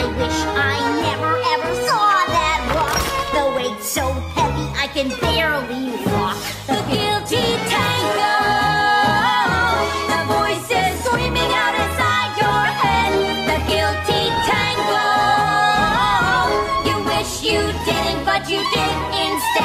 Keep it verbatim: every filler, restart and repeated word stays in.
I wish I never ever saw that rock. The weight's so heavy I can barely walk. The guilty Tango. The voices screaming out inside your head. The guilty Tango. You wish you didn't, but you did instead.